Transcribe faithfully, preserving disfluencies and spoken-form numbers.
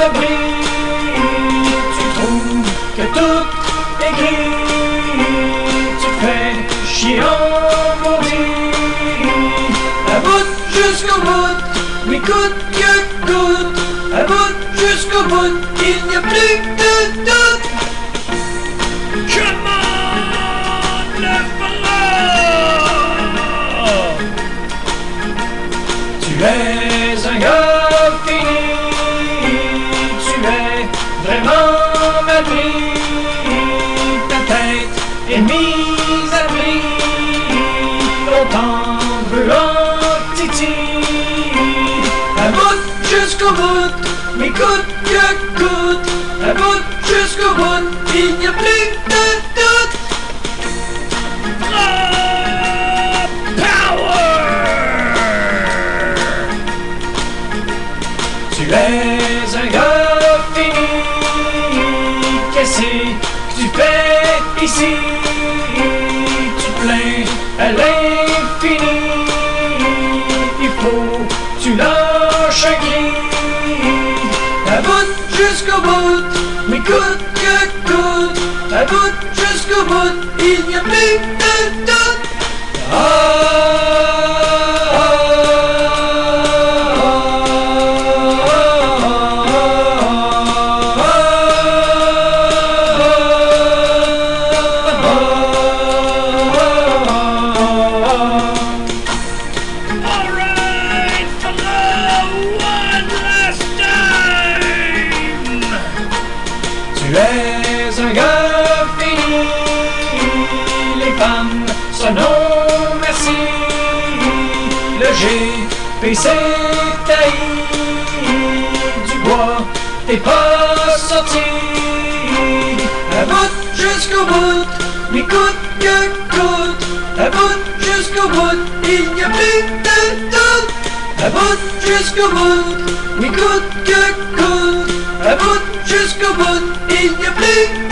abris. Tu trouves que tout est gris, tu fais chier en maudit. À bout jusqu'au bout, oui coûte que coûte. À bout jusqu'au bout, il n'y a plus de doute. Come on, le bras. Tu es un gars fini, tu es vraiment mal pris. Ta tête est mise à prix, longtemps brûlant titi. À bout jusqu'au bout, mais coûte que coûte. À bout jusqu'au bout, il n'y a plus de doute. Bras power. Tu es un gars fini, qu'est-ce que tu fais ici? Tu te plains à l'infini, il faut que tu lâches un cri. À bout jusqu'au bout, mais coûte que coûte. À bout jusqu'au bout, il n'y a plus de doute. Ah, Alright, fellow, one last time. tu es un gars fini, les femmes se non merci. Le G P C tailli, du bois t'es pas sorti. À bout jusqu'au bout, mais coûte que coûte. À bout jusqu'au bout, il n'y a plus de doute. À bout jusqu'au bout, mais coûte que coûte. À bout jusqu'au bout, il n'y a plus